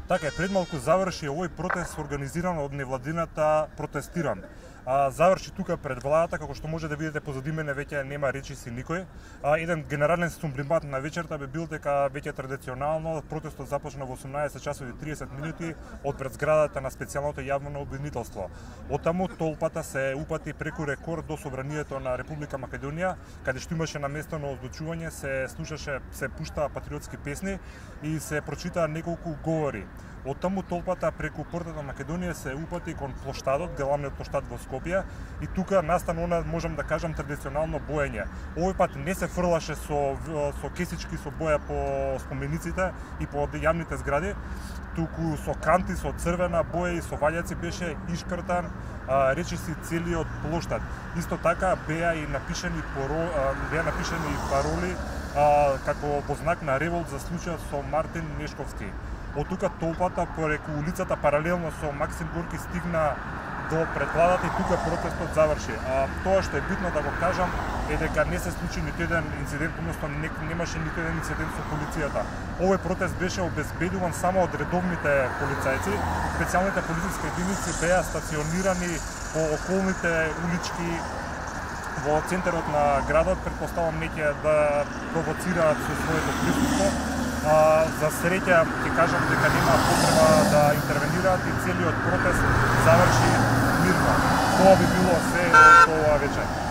Така е, пред малку заврши овој протест организиран од невладината Протестирам. Заврши тука пред владата, како што може да видите позади мене веќе нема речиси никој. Еден генерален сублимат на вечерта би бил дека веќе традиционално протестот започна во 18 часови 30 минути од пред зградата на специјалното јавно обвинителство. Оттаму толпата се упати преку рекорд до собранието на Република Македонија, каде што имаше наместено одлучување, се пуштаа патриотски песни и се прочитаа неколку говори. Оттаму толпата преку портата на Македонија се упати кон плоштадот, главниот плоштад во Скопје, и тука настана она, можам да кажам, традиционално боење. Овој пат не се фрлаше со кесички со боја по спомениците и по јавните згради, туку со канти со црвена боја и со ваљаци беше ишкртан речиси целиот плоштад. Исто така беа напишани пароли како во знак на револт за случајот со Мартин Нешковски. Од тука толпата преку улицата паралелно со Максим Горки стигна до пред владата и тука протестот заврши. Тоа што е битно да го кажам е дека не се случи ниту еден инцидент, односно немаше ниту еден инцидент со полицијата. Овој протест беше обезбедуван само од редовните полицајци. Специјалните полициски единици беа стационирани по околните улички во центарот на градот, претпоставам неќе да провоцираат со своето присуство. За среќа ќе кажам дека нема потреба да интервенираат и целиот протест заврши мирно. Тоа би било се од оваа вечер.